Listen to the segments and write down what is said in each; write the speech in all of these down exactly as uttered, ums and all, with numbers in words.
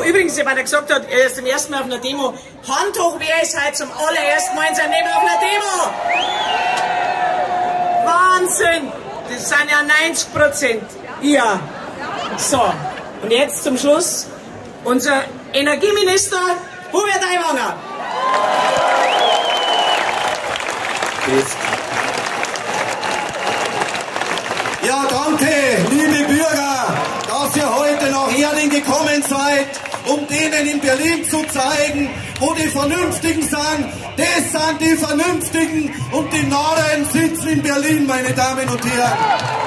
übrigens, weil er gesagt hat, er ist zum ersten Mal auf einer Demo. Hand hoch, wer ist heute zum allerersten Mal in seinem Leben auf einer Demo? Wahnsinn! Das sind ja neunzig Prozent. Ja. So, und jetzt zum Schluss unser Energieminister Hubert Aiwanger. Ja, danke, liebe Bürger, dass ihr heute nach Erding gekommen seid, um denen in Berlin zu zeigen, wo die Vernünftigen sind. Das sind die Vernünftigen und die Narren sitzen in Berlin, meine Damen und Herren.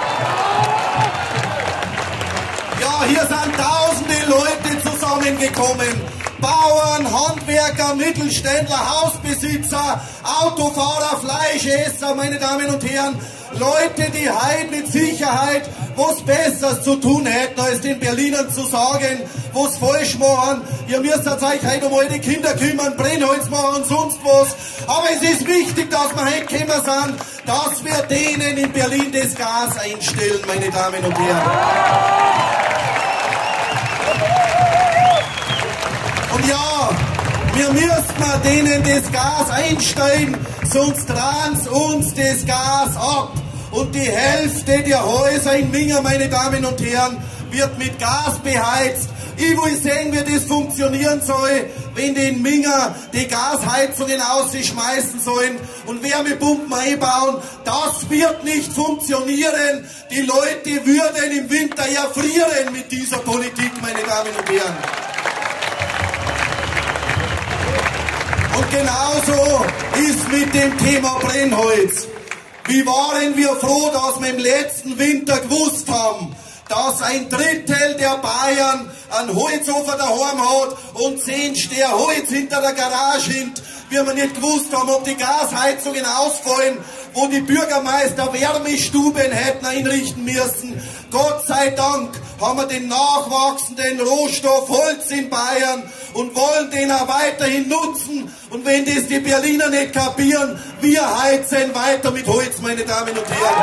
Ja, hier sind tausende Leute zusammengekommen. Bauern, Handwerker, Mittelständler, Hausbesitzer, Autofahrer, Fleischesser, meine Damen und Herren. Leute, die heute mit Sicherheit was Besseres zu tun hätten, als den Berlinern zu sagen, was falsch machen. Ihr müsst euch heute um eure Kinder kümmern, Brennholz machen und sonst was. Aber es ist wichtig, dass wir heute gekommen sind, dass wir denen in Berlin das Gas einstellen, meine Damen und Herren. Und ja, wir müssen denen das Gas einstellen, sonst drehen sie uns das Gas ab. Und die Hälfte der Häuser in Minga, meine Damen und Herren, wird mit Gas beheizt. Ich will sehen, wie das funktionieren soll, wenn die in Minga die Gasheizungen ausschmeißen sollen und Wärmepumpen einbauen. Das wird nicht funktionieren. Die Leute würden im Winter erfrieren mit dieser Politik, meine Damen und Herren. Und genauso ist mit dem Thema Brennholz. Wie waren wir froh, dass wir im letzten Winter gewusst haben, dass ein Drittel der Bayern einen Holzofen daheim hat und zehn Steher Holz hinter der Garage sind, wie wir nicht gewusst haben, ob die Gasheizungen ausfallen, wo die Bürgermeister Wärmestuben hätten einrichten müssen. Gott sei Dank haben wir den nachwachsenden Rohstoff Holz in Bayern und wollen den auch weiterhin nutzen. Und wenn das die Berliner nicht kapieren, wir heizen weiter mit Holz, meine Damen und Herren.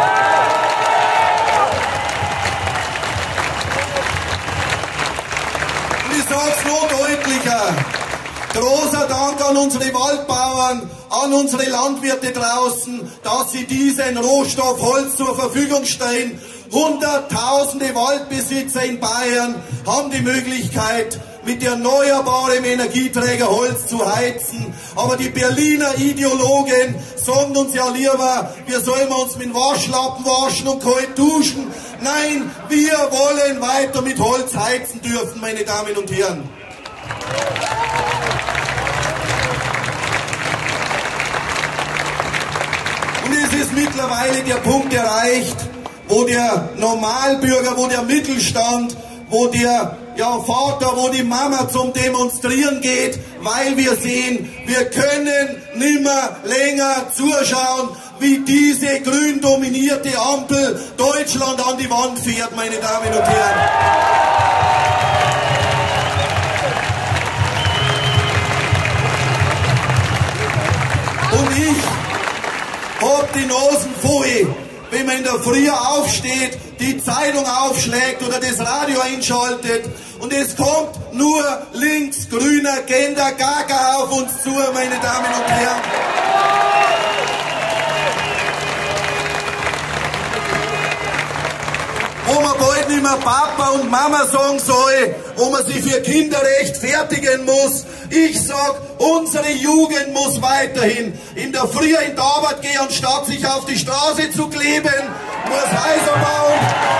Und ich sage es noch deutlicher. Großer Dank an unsere Waldbauern, an unsere Landwirte draußen, dass sie diesen Rohstoff Holz zur Verfügung stellen. Hunderttausende Waldbesitzer in Bayern haben die Möglichkeit, mit erneuerbarem Energieträger Holz zu heizen. Aber die Berliner Ideologen sagen uns ja lieber, wir sollen uns mit Waschlappen waschen und kalt duschen. Nein, wir wollen weiter mit Holz heizen dürfen, meine Damen und Herren. Und es ist mittlerweile der Punkt erreicht, wo der Normalbürger, wo der Mittelstand, wo der ja, Vater, wo die Mama zum Demonstrieren geht, weil wir sehen, wir können nimmer länger zuschauen, wie diese grün dominierte Ampel Deutschland an die Wand fährt, meine Damen und Herren. Und ich hab die Nasen voll, wenn man in der Früh aufsteht, die Zeitung aufschlägt oder das Radio einschaltet und es kommt nur links-grüner Gender-Gaga auf uns zu, meine Damen und Herren. Wo man bald nicht mehr Papa und Mama sagen soll, wo man sich für Kinder rechtfertigen muss. Ich sag, unsere Jugend muss weiterhin in der Früh in die Arbeit gehen, anstatt sich auf die Straße zu kleben, muss Häuser bauen.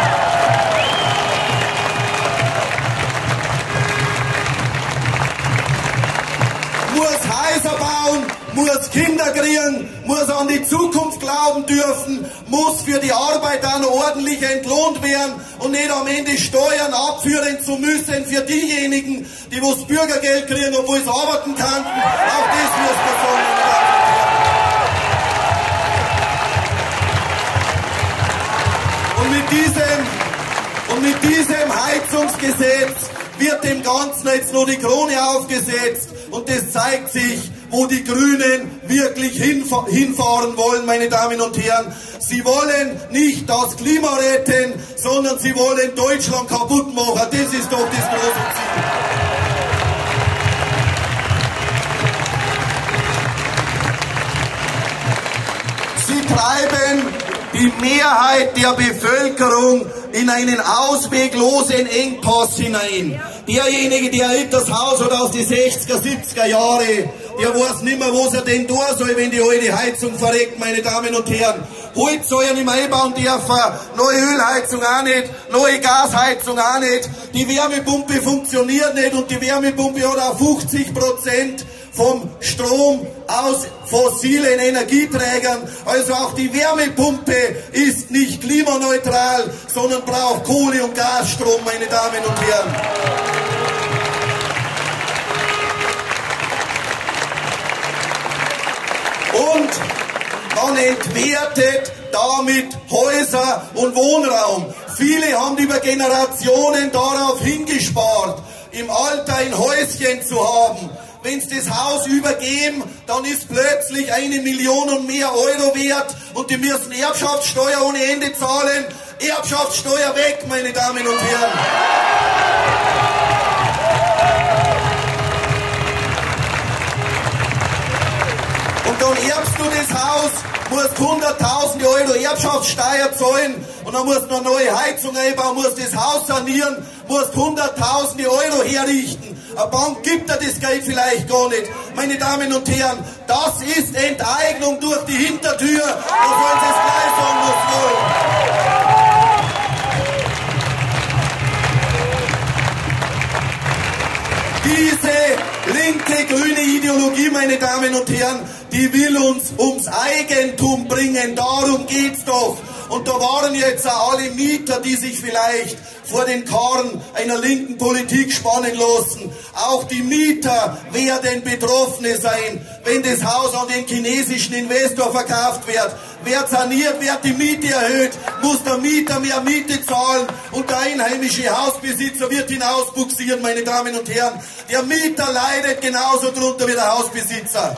Muss Häuser bauen, muss Kinder kriegen, muss an die Zukunft glauben dürfen, muss für die Arbeit dann ordentlich entlohnt werden und nicht am Ende Steuern abführen zu müssen für diejenigen, die das Bürgergeld kriegen, obwohl sie arbeiten könnten. Auch das muss man sagen. Und mit diesem, und mit diesem Heizungsgesetz wird dem Ganzen jetzt nur die Krone aufgesetzt und das zeigt sich, wo die Grünen wirklich hinfahren wollen, meine Damen und Herren. Sie wollen nicht das Klima retten, sondern sie wollen Deutschland kaputt machen. Das ist doch das große Ziel. die Mehrheit der Bevölkerung in einen ausweglosen Engpass hinein. Derjenige, der das Haus hat aus den sechziger, siebziger Jahre, der weiß nicht mehr, was er denn tun soll, wenn die alte Heizung verreckt, meine Damen und Herren. Heute soll er nicht mehr einbauen dürfen, neue Ölheizung auch nicht, neue Gasheizung auch nicht. Die Wärmepumpe funktioniert nicht und die Wärmepumpe hat auch fünfzig Prozent vom Strom aus fossilen Energieträgern. Also auch die Wärmepumpe ist nicht klimaneutral, sondern braucht Kohle- und Gasstrom, meine Damen und Herren. Und man entwertet damit Häuser und Wohnraum. Viele haben über Generationen darauf hingespart, im Alter ein Häuschen zu haben. Wenn sie das Haus übergeben, dann ist plötzlich eine Million und mehr Euro wert und die müssen Erbschaftssteuer ohne Ende zahlen. Erbschaftssteuer weg, meine Damen und Herren. Und dann erbst du das Haus, musst hunderttausende Euro Erbschaftssteuer zahlen und dann musst du eine neue Heizung einbauen, musst das Haus sanieren, musst hunderttausende Euro herrichten. Eine Bank gibt dir das Geld vielleicht gar nicht. Meine Damen und Herren, das ist Enteignung durch die Hintertür. Da sollen Sie es gleich sagen, was wollen. Diese linke, grüne Ideologie, meine Damen und Herren, die will uns ums Eigentum bringen. Darum geht's doch. Und da waren jetzt auch alle Mieter, die sich vielleicht vor den Karren einer linken Politik spannen lassen. Auch die Mieter werden Betroffene sein, wenn das Haus an den chinesischen Investor verkauft wird. Wird saniert, wird die Miete erhöht, muss der Mieter mehr Miete zahlen und der einheimische Hausbesitzer wird hinausbuxieren, meine Damen und Herren. Der Mieter leidet genauso drunter wie der Hausbesitzer.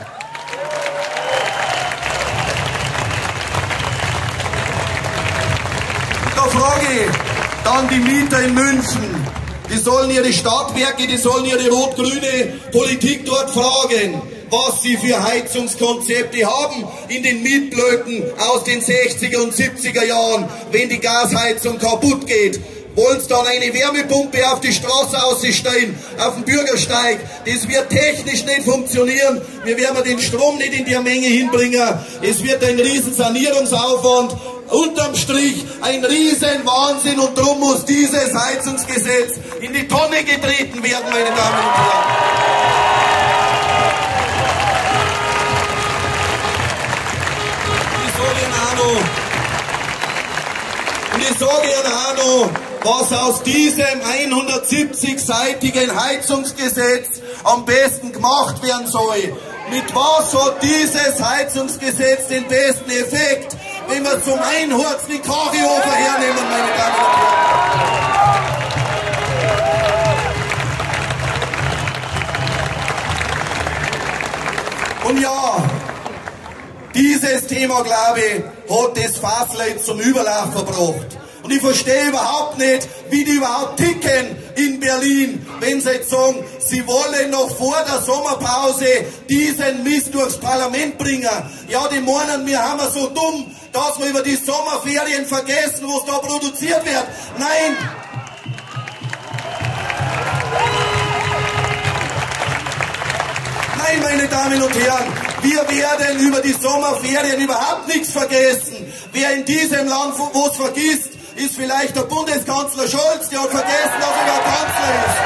Da frage ich dann die Mieter in München, die sollen ihre Stadtwerke, die sollen ihre rot-grüne Politik dort fragen, was sie für Heizungskonzepte haben in den Mietblöcken aus den sechziger und siebziger Jahren, wenn die Gasheizung kaputt geht. Wollen sie dann eine Wärmepumpe auf die Straße ausstellen, auf den Bürgersteig? Das wird technisch nicht funktionieren. Wir werden den Strom nicht in der Menge hinbringen. Es wird ein riesen Sanierungsaufwand. Unterm Strich ein riesen Wahnsinn und darum muss dieses Heizungsgesetz in die Tonne getreten werden, meine Damen und Herren. Ich sage Ihnen auch noch, und ich sage Ihnen auch noch, was aus diesem hundertsiebzig-seitigen Heizungsgesetz am besten gemacht werden soll. Mit was hat dieses Heizungsgesetz den besten Effekt? Wenn wir zum Einhurzen den Kachelofen hernehmen, meine Damen und Herren. Und ja, dieses Thema, glaube ich, hat das Fasslein zum Überlauf gebracht. Und ich verstehe überhaupt nicht, wie die überhaupt ticken in Berlin, wenn sie jetzt sagen, sie wollen noch vor der Sommerpause diesen Mist durchs Parlament bringen. Ja, die meinen, wir haben so dumm, dass wir über die Sommerferien vergessen, was da produziert wird. Nein! Nein, meine Damen und Herren, wir werden über die Sommerferien überhaupt nichts vergessen. Wer in diesem Land was vergisst, ist vielleicht der Bundeskanzler Scholz, der hat vergessen, dass er der Kanzler ist.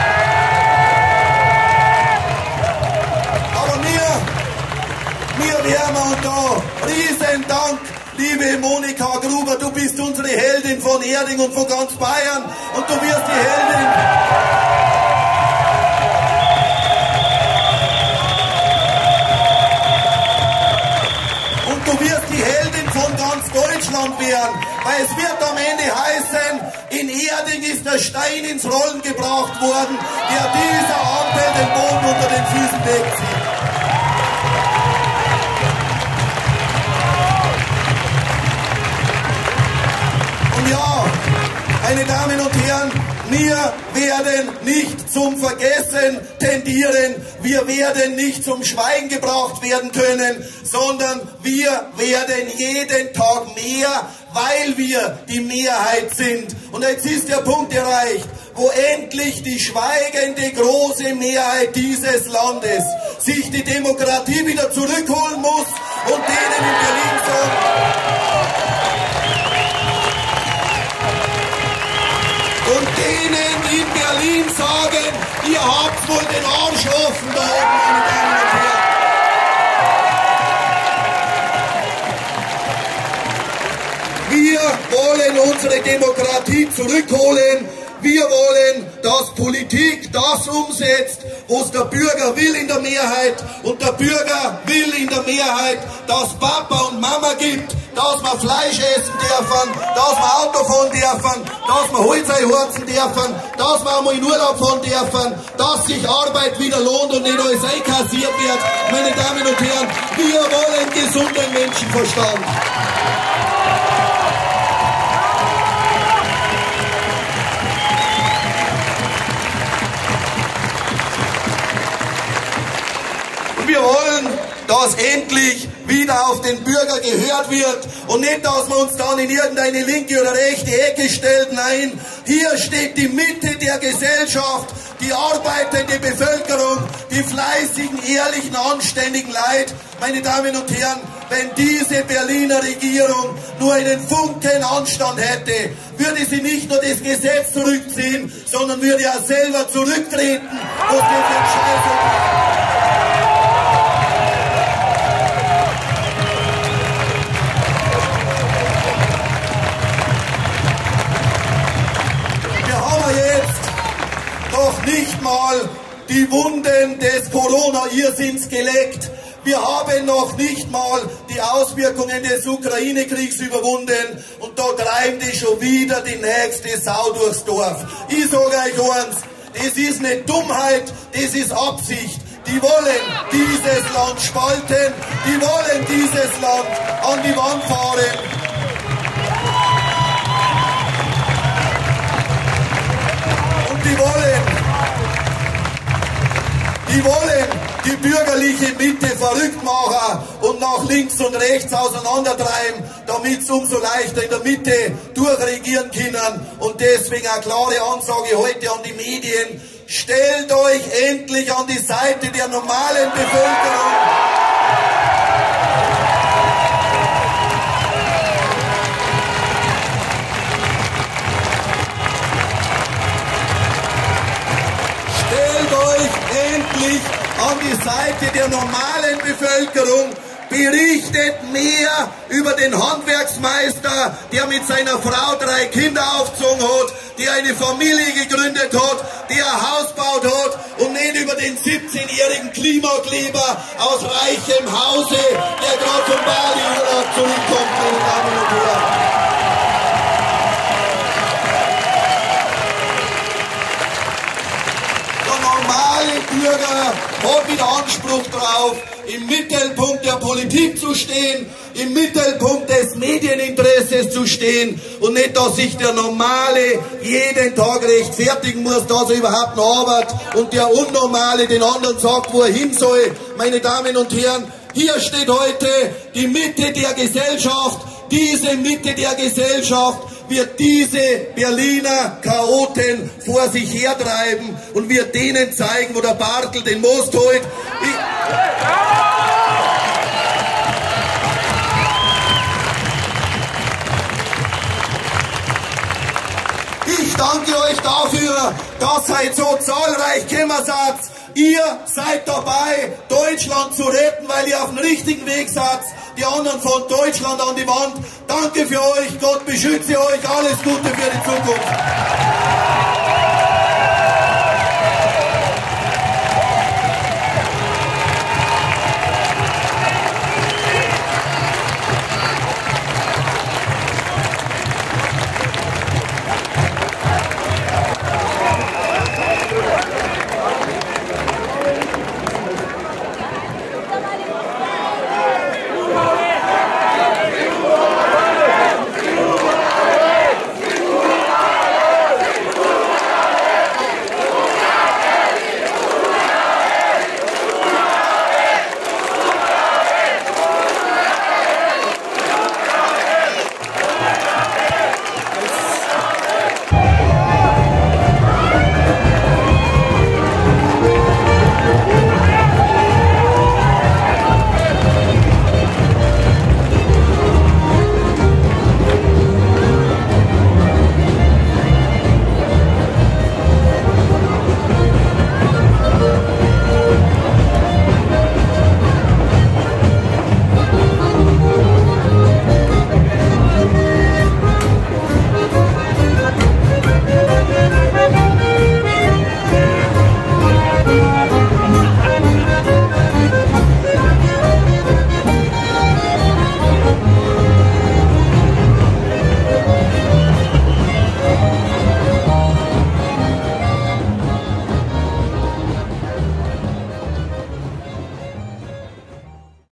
Aber wir, wir werden und da, riesen Dank, liebe Monika Gruber, du bist unsere Heldin von Erding und von ganz Bayern und du wirst die Heldin. Und du wirst die Heldin von ganz Deutschland werden, weil es wird am Ende heißen, in Erding ist der Stein ins Rollen gebracht worden, der dieser Ampel den Boden unter den Füßen wegzieht. Und ja, meine Damen und Herren, Wir werden nicht zum Vergessen tendieren, wir werden nicht zum Schweigen gebracht werden können, sondern wir werden jeden Tag mehr, weil wir die Mehrheit sind. Und jetzt ist der Punkt erreicht, wo endlich die schweigende große Mehrheit dieses Landes sich die Demokratie wieder zurückholen muss und denen in Berlin sagt, und denen in Berlin sagen, ihr habt wohl den Arsch offen da oben, meine Damen und Herren. Wir wollen unsere Demokratie zurückholen. Wir wollen, dass Politik das umsetzt, was der Bürger will in der Mehrheit. Und der Bürger will in der Mehrheit, dass Papa und Mama gibt, dass wir Fleisch essen dürfen, dass wir Auto fahren dürfen, dass wir Holz einheizen dürfen, dass wir einmal in Urlaub fahren dürfen, dass sich Arbeit wieder lohnt und nicht alles einkassiert wird. Meine Damen und Herren, wir wollen gesunden Menschenverstand. Wir wollen, dass endlich wieder auf den Bürger gehört wird und nicht, dass wir uns dann in irgendeine linke oder rechte Ecke stellen. Nein, hier steht die Mitte der Gesellschaft, die arbeitende Bevölkerung, die fleißigen, ehrlichen, anständigen Leute. Meine Damen und Herren, wenn diese Berliner Regierung nur einen Funken Anstand hätte, würde sie nicht nur das Gesetz zurückziehen, sondern würde ja selber zurücktreten aus der Entscheidung. Nicht mal die Wunden des Corona-Irrsinns geleckt. Wir haben noch nicht mal die Auswirkungen des Ukraine-Kriegs überwunden und da treiben die schon wieder die nächste Sau durchs Dorf. Ich sage euch eins, das ist nicht Dummheit, das ist Absicht. Die wollen dieses Land spalten, die wollen dieses Land an die Wand fahren. Und die wollen Die wollen die bürgerliche Mitte verrückt machen und nach links und rechts auseinandertreiben, damit sie umso leichter in der Mitte durchregieren können. Und deswegen eine klare Ansage heute an die Medien: Stellt euch endlich an die Seite der normalen Bevölkerung. Endlich an die Seite der normalen Bevölkerung, berichtet mehr über den Handwerksmeister, der mit seiner Frau drei Kinder aufgezogen hat, der eine Familie gegründet hat, der ein Haus gebaut hat, und nicht über den siebzehnjährigen Klimakleber aus reichem Hause, der gerade vom Bali-Urlaub zurückkommt, meine Damen und Herren. Bürger hat wieder Anspruch darauf, im Mittelpunkt der Politik zu stehen, im Mittelpunkt des Medieninteresses zu stehen und nicht, dass sich der Normale jeden Tag rechtfertigen muss, dass er überhaupt noch arbeitet und der Unnormale den anderen sagt, wo er hin soll. Meine Damen und Herren, hier steht heute die Mitte der Gesellschaft. Diese Mitte der Gesellschaft wird diese Berliner Chaoten vor sich hertreiben und wird denen zeigen, wo der Bartel den Most holt. Ich, ich danke euch dafür, dass ihr so zahlreich gekommen seid. Ihr seid dabei, Deutschland zu retten, weil ihr auf dem richtigen Weg seid. Die anderen von Deutschland an die Wand. Danke für euch, Gott beschütze euch, alles Gute für die Zukunft.